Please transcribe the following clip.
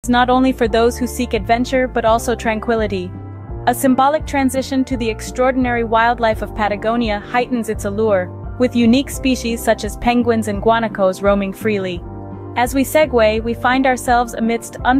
it's not only for those who seek adventure but also tranquility. A symbolic transition to the extraordinary wildlife of Patagonia heightens its allure, with unique species such as penguins and guanacos roaming freely. As we segue, we find ourselves amidst